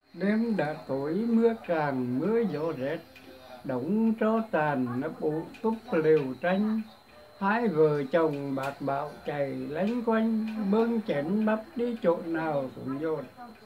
Đêm đã tối mưa càng mưa gió rét, đống tro tàn nấp ủ túp lều tranh. Hai vợ chồng bạc bạo chạy lánh quanh, bưng chén bắp đi chỗ nào cũng dột.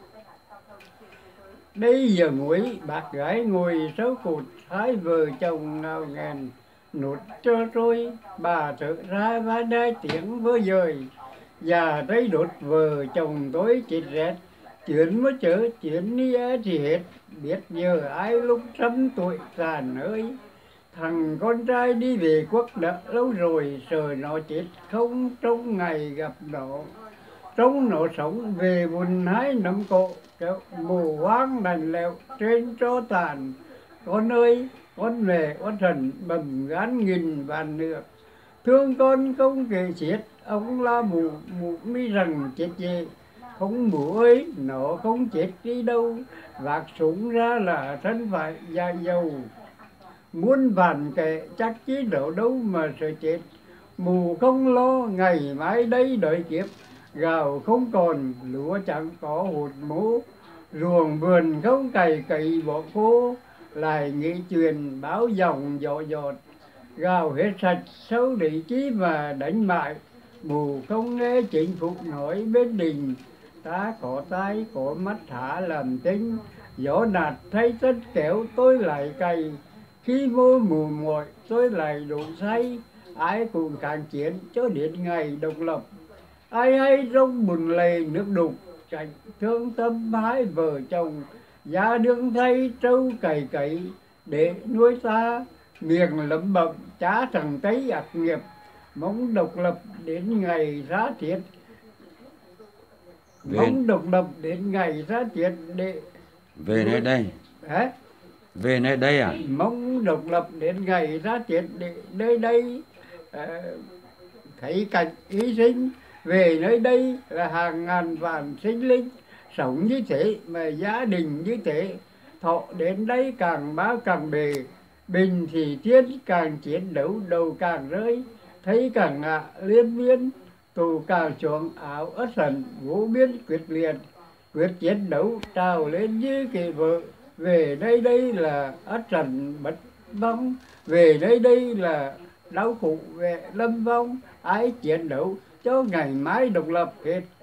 Đây giờ nguy bác gái ngồi sâu cụt, hai vợ chồng ngào ngàn nút trơ trôi. Bà thở ra vai đai tiếng vỡ dời, già thấy đốt vợ chồng tối chết rét. Chuyện mới chớ chuyện đi á thì hết, biết giờ ai lúc sắm tuổi già ơi. Thằng con trai đi về quốc đã lâu rồi, sợ nó chết không trong ngày gặp nó. Trong nó sống về buồn hái nấm cộ, kéo mù hoang đành lẹo trên tro tàn. Con ơi, con về con thần bầm gán nghìn vạn nước. Thương con không kể xiết, ông la mù mù mi rằng chết về. Không mù ơi, nó không chết đi đâu, vác súng ra là thân phải già dầu. Muôn vàn kẻ chắc chí đâu đâu mà sợ chết. Mù không lo ngày mai đây đợi kiếp, gạo không còn lúa chẳng có hột mố. Ruộng vườn không cày cày bỏ khô, lại nghĩ chuyện báo dòng dọ dọt. Gạo hết sạch sâu để chí mà đánh bại, mù không nghe chính phủ nói bên đình. Ta có tay có mắt thả làm tính, gió nạt thấy tất kéo tôi lại cày. Khi mô mù mỏi tôi lại đủ say, ai cũng càng chiến cho đến ngày độc lập. Ai hay trong buồn lầy nước đục, cảnh thương tâm hai vợ chồng. Gia đương thay trâu cày cấy để nuôi ta, miệng lẩm bẩm chả thằng tấy ác nghiệp. Mong độc lập đến ngày ra thiết, mong độc lập đến ngày ra thiết để về nơi đây. Hả? Về nơi đây à? Mong độc lập đến ngày ra thiết để nơi đây thấy cảnh hy sinh. Về nơi đây là hàng ngàn vạn sinh linh sống như thế mà gia đình như thế. Thọ đến đây càng bá càng bề, bình thì thiên càng chiến đấu đầu càng rơi. Thấy càng ngạ liên miên, tù càng xuống áo ất hận vô biên quyết liệt. Quyết chiến đấu trào lên như kỳ vợ. Về nơi đây là ất hận bất vong, về nơi đây là đau khổ về lâm vong. Ai chiến đấu cho ngày mai độc lập hết.